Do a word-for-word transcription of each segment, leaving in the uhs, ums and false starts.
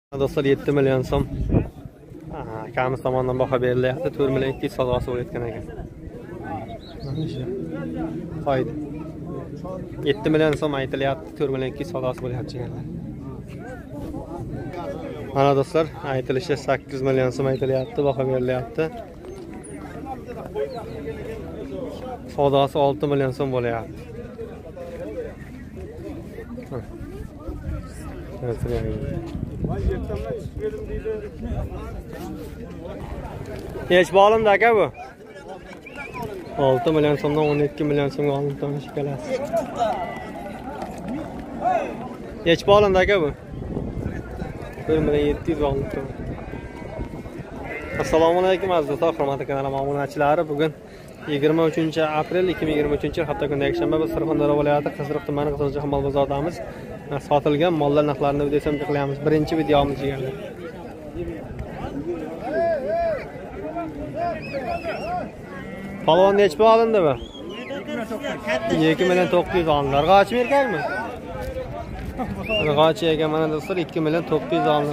Dostlar yetti milyon so'm akamiz tomonidan baho berilyapti. to'rt million ikki yuz savdosi bo'layotgan ekan. Foyda. yetti million so'm aytilyapti, to'rt million ikki yuz savdosi bo'layapti jigarlar. Mana do'stlar, aytilishi sakkiz million so'm aytilyapti, baho berilyapti. Savdosi olti million so'm bo'layapti. Hech bo'lindi aka bu. olti million so'mdan o'n ikki million so'mga olib tonish kelasiz. Hech bo'lindi aka bu. bir million yetti yuz olib tonish. Assalomu alaykum aziz do'stlar, hurmatli kanalim obunachilari. Bugun yigirma uchinchi aprel ikki ming yigirma uchinchi yil hafta kuni yakshanba biz Surxondaryo viloyati Qiziriq tumani Qizilcha mol bozoridamiz. Sotilgan mollar narxlarini videoga qilyapmiz. Birinchi videomiz jigarlar. Palvon nech pul olindi bu? ikki million to'qqiz yuz olindi. G'ochi erkakmi? G'ochi ekan mana do'stlar ikki million to'qqiz yuz olindi.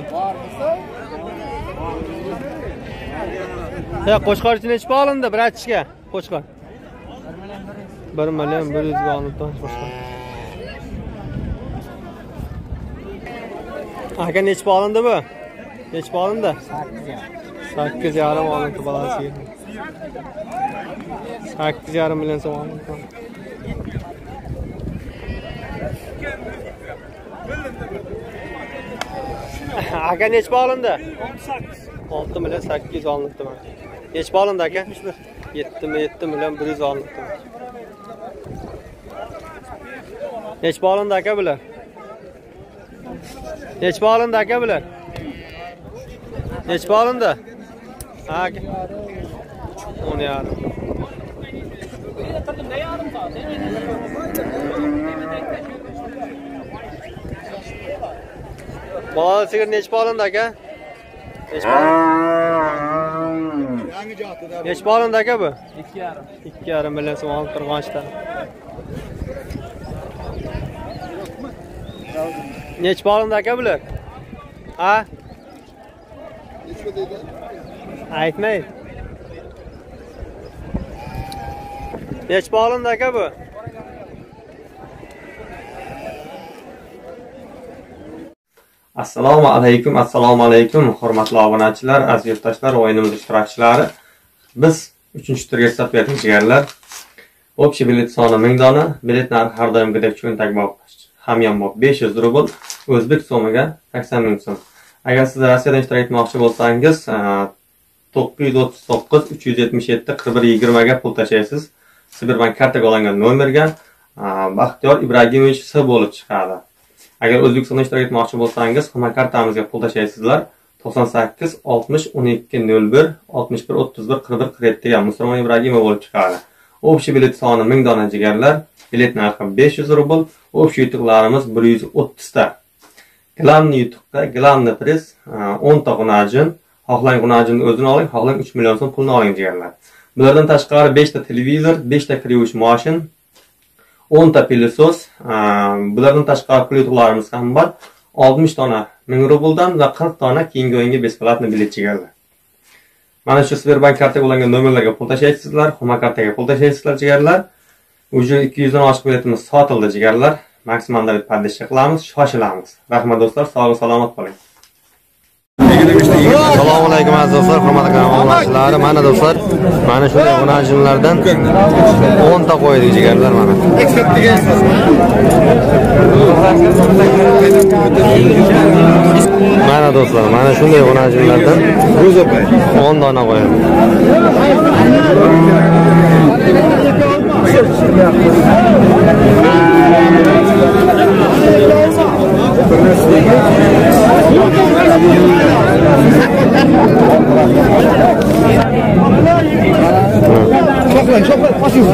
Ya qo'shqorchi nech pul olindi bir achishga? Qo'shqor. bir million bir yuz ga olindi qo'shqor. Aka nech pul olindi bu? Nech pul olindi? sakkiz yarim olindi balasiga. sakkiz yarim million so'm olindi. Aka nech pul olindi? olti million sakkiz yuz olindi mana. Nech pul olindi aka? yetti million bir yuz olindi. Nech pul olindi aka bular? Nech pul olindi aka bular? Nech pul olindi? Aka. o'n yarim. Bol sigir nech pul olindi aka? Nech pul? Yangi joyda. Nech pul olindi aka bu? ikki yarim. ikki yarim million so'm olib turganchda. Nech pul olindi aka bular? Ha? Nechga deydi? Aytmaydi. Nech pul olindi aka bu? Assalomu alaykum, assalomu alaykum, hurmatli obunachilar, aziz yurtdoshlar, o'yinimiz ishtirokchilari. Biz uchinchi turga start berdik jigarlar. Общий bilet soni ming dona, bilet narxi har doimgidek cho'ntak bob, hamyonbop besh yuz rubl, o'zbek so'miga sakson ming so'm. Agar siz Rossiyadan ishtirok etmoqchi bo'lsangiz, to'qqiz yuz o'ttiz to'qqiz uch yuz yetmish yetti qirq bir yigirma ga pul tashlaysiz. Sberbank kartaga olingan nomerga Baxtiyor Ibragimovich S bo'lib chiqadi. Agar O'zbekistonda ishtirok etmoqchi bo'lsangiz, Huma kartamizga pul tashlaysizlar. to'qson sakkiz oltmish o'n ikki nol bir oltmish bir o'ttiz bir qirq bir qirq yetti ga Musulmon Ibragimov bo'lib chiqadi. Общий bilet soni ming dona jigarlar, bilet narxi besh yuz rubl, общий yutuqlarimiz bir yuz o'ttiz ta. Glavniy yutuqqa Glavniy priz o'n ta xunajin, xohlang xunajinni o'zini oling, xohlang uch million so'm pulni oling jigarlar. Bulardan tashqari besh ta televizor, besh ta krivush mashin, o'n ta pilosos, bulardan tashqari pul yutuqlarimiz ham bor. oltmish dona ming rubldan va qirq dona keyingi o'yinga besplatni bilet jigarlar. Mana shu Sberbank kartaga ulangan nomerlarga pul tashlaysizlar, Huma kartaga pul tashlaysizlar jigarlar. Уже ikki yuz dan oshiq biletimiz sotildi jigarlar. Maksimal davlat poddesh qilamiz, shoshilamiz. Rahmat do'stlar, sog' salomat bo'ling. Assalomu alaykum aziz do'stlar, hurmatli kanalimdoshlari. Mana do'stlar, mana shunday xunajinlardan o'n ta qo'ydik jigarlar mana. Mana do'stlar, mana shunday xunajinlardan o'n dona qo'ydik. Şoklan, şoklan, başım.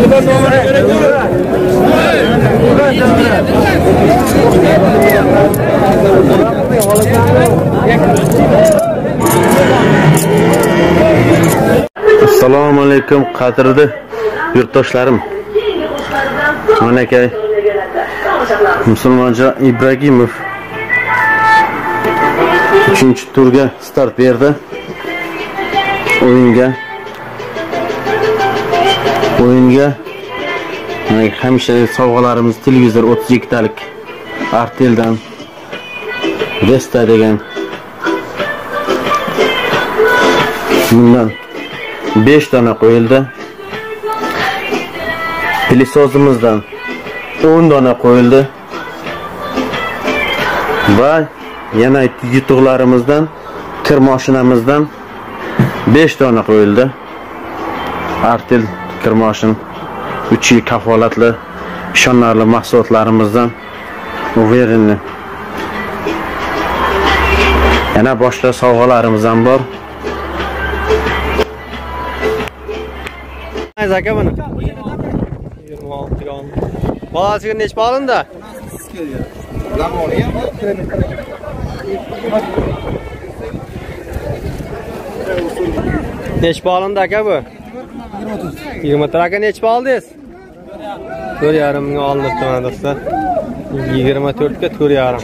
Assalomu alaykum qadrli yurtdoshlarim. Mana aka Musulmonjon Ibragimov uchinchi turga start berdi. O'yinga o'yinga hamisha sovg'alarimiz televizor o'ttiz ikkitalik Arteldan Vesta degan bundan besh dona qo'yildi. Pilsozimizdan o'n dona qo'yildi. Va yana yutuqlarimizdan kir mashinamizdan besh dona qo'yildi. Artel kir mashin uch yil kafolatli ishonarli mahsulotlarimizdan Uverenli. Yana boshqa sovg'alarimiz ham bor. Aka buni yigirma olti ga oldi. Bolasiga necha olindi? Necha olindi aka bu? yigirma to'rt aka necha oldingiz? to'rt yarim ming olindi mana do'stlar. yigirma to'rt ga to'rt yarim.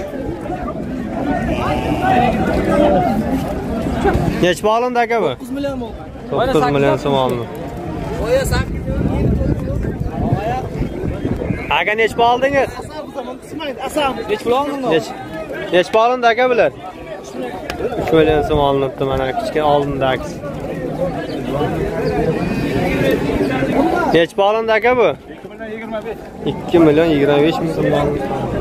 Necha olindi aka bu? to'qqiz million bo'ldi. to'qqiz million so'm olindi. Aka necha oldingiz? Asam. Necha pul oldingiz? Necha olindi aka bular? uch million so'm olinibdi mana kichkina oldindagi. Necha olindi aka bu? ikki million yigirma besh ming so'm olindi.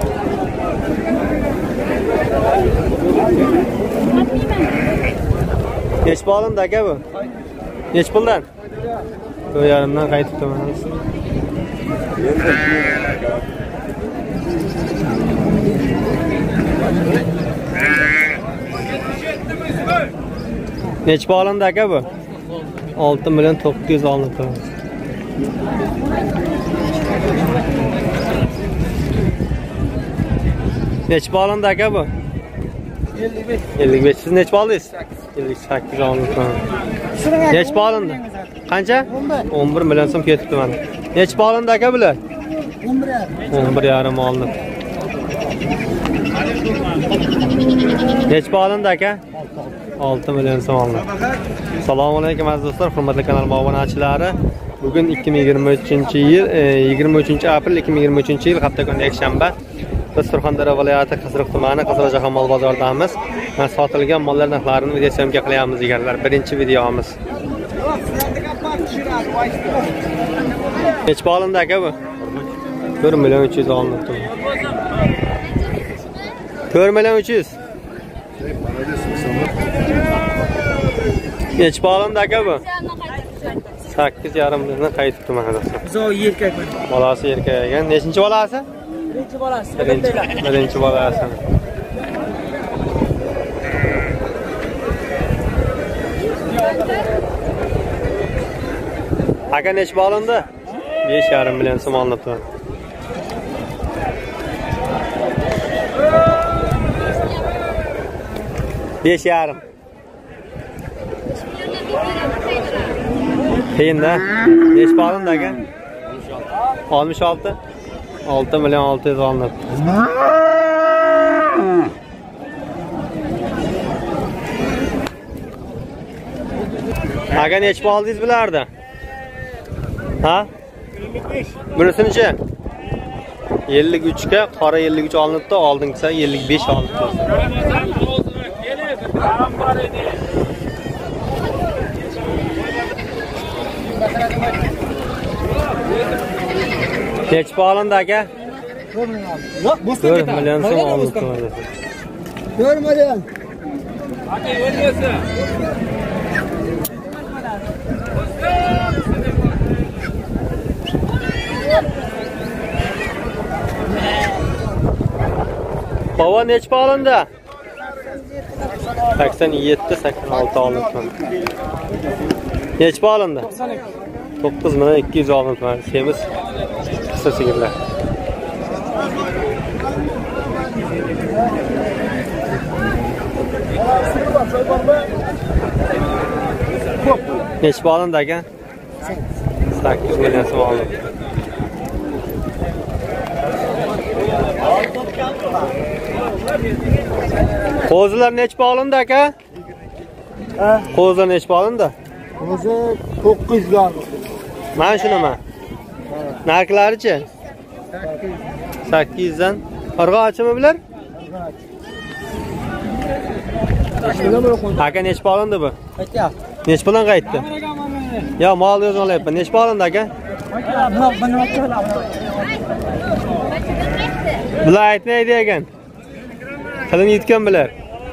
Necha olindi aka bu? Necha puldan? to'rt yarimdan qaytibdi mana. Necha olindi aka bu? olti million to'qqiz yuz olindi. Necha olindi aka bu? ellik besh. ellik besh. Siz necha oldingiz? ellik sakkiz olindi. Necha olindi? Qancha? o'n bir million so'm ketibdi mana. Necha olindi aka bular? o'n bir yarim olindi. Necha olindi aka? olti million so'm olindi. Assalomu alaykum aziz do'stlar, hurmatli kanal obunachilari. Bugun ikki ming yigirma uchinchi yil yigirma uchinchi aprel ikki ming yigirma uchinchi yil hafta kuni yakshanba. Biz Surxondaryo viloyati Qiziriq tumani Qizilajahon mol bozoridamiz. Mana sotilgan mollar narxlarini video syomka qilyapmiz deganlar. Birinchi videomiz. Necha olindi aka bu? to'rt million uch yuz olindi. to'rt million uch yuz. Necha olindi aka bu? sakkiz yarim million qaytibdi mana do'stlar. Zo erkak. Bolasi erkak ekan. Nechinchi bolasi? Birinchi bolasi. Birinchi bolasi. Aka necha olindi? besh yarim million so'm olindi. besh yarim. Qiyinda. Necha olindi aka? oltmish olti. olti million olti yuz olindi. Aka necha oldingiz bularda? Ha? Bunisinichi? ellik uch ga, qora ellik uch olinibdi, oldingisi ellik besh olinibdi. Necha olindi aka? to'rt million so'm olindi. to'rt million. Aka o'rgasi. Baba necha olindi? sakson yetti sakson olti olindi. Necha olindi? to'qqiz million ikki yuz olindi. Semiz qisqa sigirlar. Necha olindi aka? sakkiz million so'm olindi. Qo'zilar nech olindi aka? Ha? Qo'zilar nech olindi? O'zi to'qqiz yuzdan. Mana shunaman. Narxlarichi? sakkiz yuzdan. Qirg'ochimi bular? Aka nech olindi bu? Aytyapti. Nech bilan qaytdi? Yo, mol o'zim olyapman. Nech olindi aka? Bular aytmaydi ekan. Tilini yutgan bular.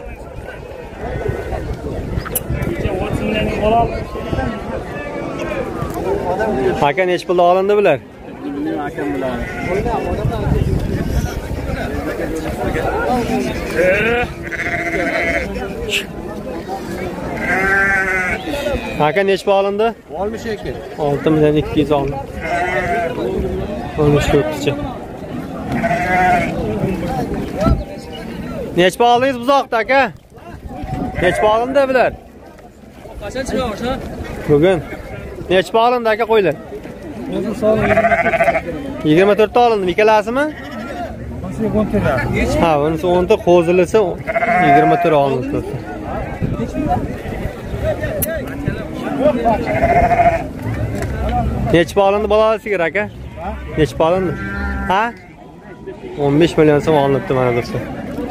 Aka nech pul olindi bular? Aka nech pul olindi? oltmish ikki. olti million ikki yuz olindi. oltmish to'rtcha. Nech pul oldingiz buzoqda aka? Nech pul olindi bular? Qachon chiqamiz, ha? Bugun nech pul olindi aka qo'ylar? O'zi sog'liq yigirma to'rt ta olindi, ikkalasimi? o'n ta. Ha, bunisi o'n ta, qo'zilisi yigirma to'rt olindi. Nech pul olindi bolalar sigir aka? Nech pul olindi? Ha? o'n besh million so'm olinibdi mana do'stlar.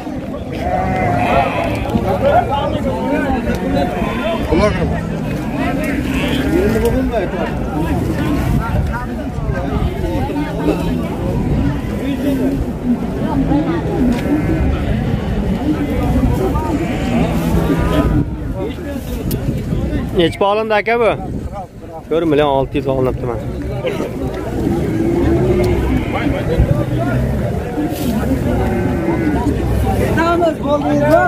Nech pul olindi aka bu? bir million olti yuz olinibdi mana. Tamam, qo'ldingizmi?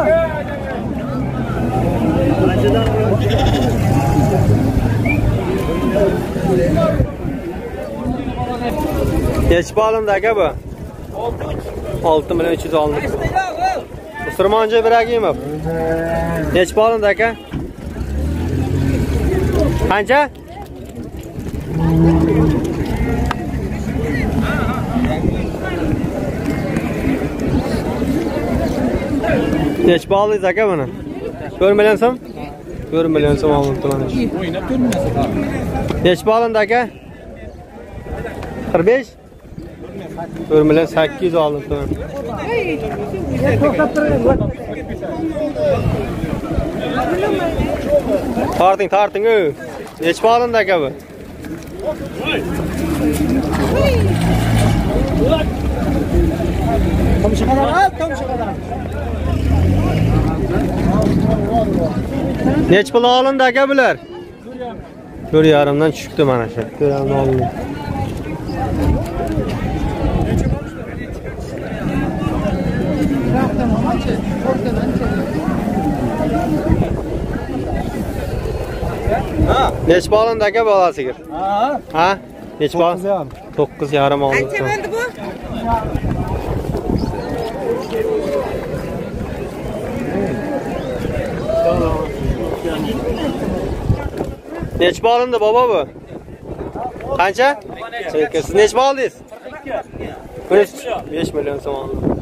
Nech pul olindi aka bu? olti million uch yuz olindi. Musulmoncha Ibragimov. Nech pul olindi aka? Qancha? Nech pul oldingiz aka buni? bir million so'm? bir million so'm olibdi mana. Nech pul olindi aka? qirq besh? bir million sakkiz yuz olibdi mana. Torting, torting ey. Nech pul olindi aka bu? Tomchi qadar, ha, tomchi qadar. Nech pul olindi aka bular? to'rt yarimdan tushibdi mana shu. to'rt yarimdan olindi. Nech pul olindi aka bola sigir? Ha? Ha? Nech pul? to'qqiz yarim olindi. Qancha bo'ldi bu? Nech pul olindi bobo bu? Qancha? Siz nech pul oldingiz? besh million so'm olindi.